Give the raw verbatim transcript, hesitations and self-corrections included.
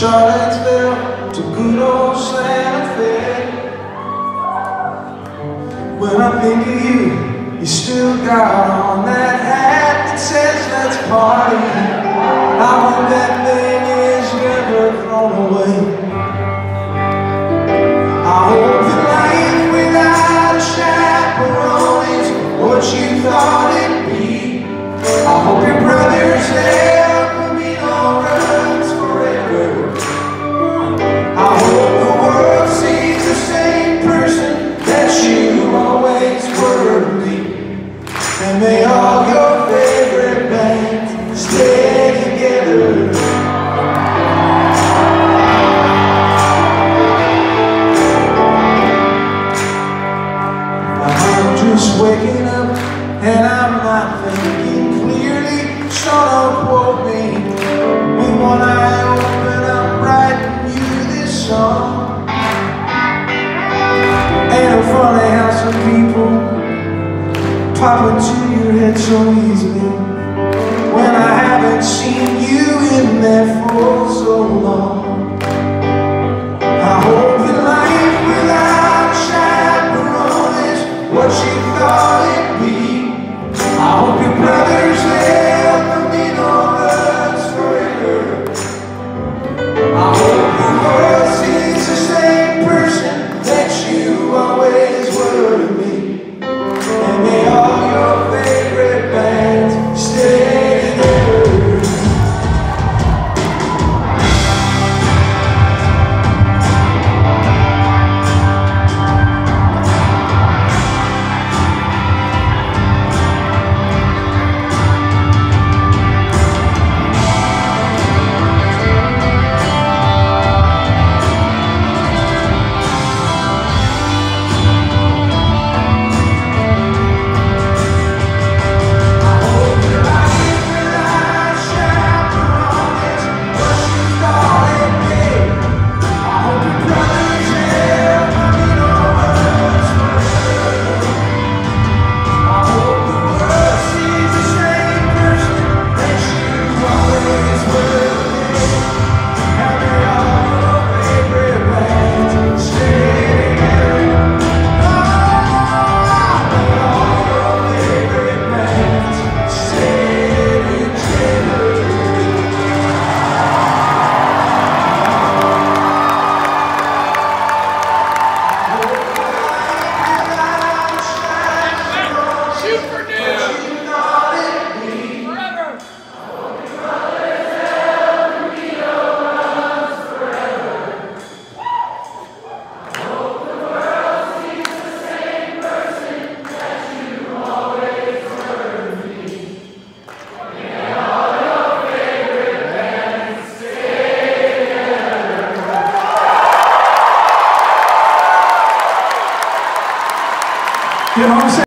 Charlottesville to good old Santa Fe. When I think of you, you still got on that hat that says let's party. I hope that thing is never thrown away. I hope that life without a chaperone is what you thought it'd be. I hope your brother's there will be no runs forever. I hope the world sees the same person that you always were to me. And may all your favorite bands stay together. I'm just waking up and I'm not thinking clearly, so don't quote me. With one eye open, I'm writing you this song. Ain't it funny how some people pop into your head so easily, when I haven't seen you in there for so long. I hope that life without a chaperone is what you thought it'd be. I hope your brother's there will be no runs forever. I hope the world sees the same person that you always were to me. And may all your favorite bands stay together. You know what I'm saying?